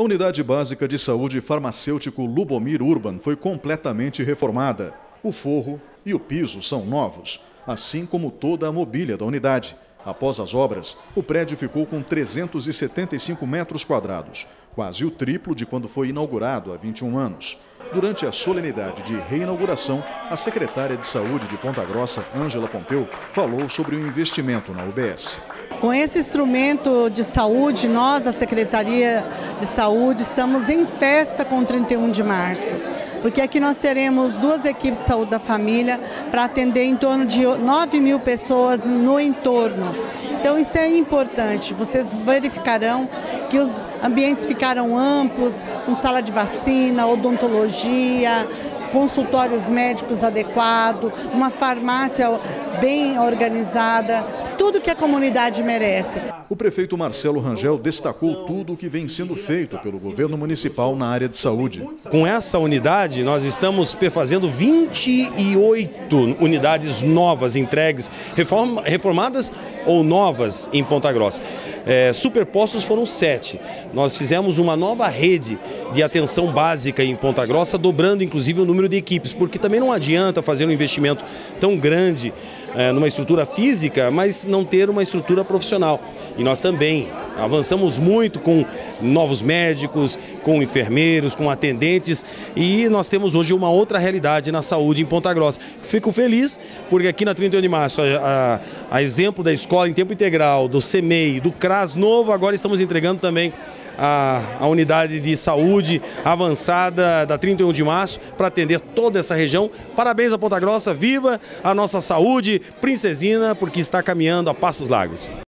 A Unidade Básica de Saúde Farmacêutico Lubomir Urban foi completamente reformada. O forro e o piso são novos, assim como toda a mobília da unidade. Após as obras, o prédio ficou com 375 metros quadrados, quase o triplo de quando foi inaugurado há 21 anos. Durante a solenidade de reinauguração, a secretária de Saúde de Ponta Grossa, Ângela Pompeu, falou sobre o investimento na UBS. Com esse instrumento de saúde, nós, a Secretaria de Saúde, estamos em festa com o 31 de março. Porque aqui nós teremos 2 equipes de saúde da família para atender em torno de 9.000 pessoas no entorno. Então isso é importante, vocês verificarão que os ambientes ficaram amplos, com sala de vacina, odontologia, consultórios médicos adequados, uma farmácia bem organizada, tudo que a comunidade merece. O prefeito Marcelo Rangel destacou tudo o que vem sendo feito pelo governo municipal na área de saúde. Com essa unidade, nós estamos fazendo 28 unidades novas entregues, reformadas ou novas em Ponta Grossa. Superpostos foram 7. Nós fizemos uma nova rede de atenção básica em Ponta Grossa, dobrando inclusive o número de equipes, porque também não adianta fazer um investimento tão grande numa estrutura física, mas não ter uma estrutura profissional. E nós também avançamos muito com novos médicos, com enfermeiros, com atendentes, e nós temos hoje uma outra realidade na saúde em Ponta Grossa. Fico feliz porque aqui na 31 de março, a exemplo da escola em tempo integral, do CEMEI, do CRAS novo, agora estamos entregando também a unidade de saúde avançada da 31 de março para atender toda essa região. Parabéns a Ponta Grossa, viva a nossa saúde princesina, porque está caminhando a passos largos.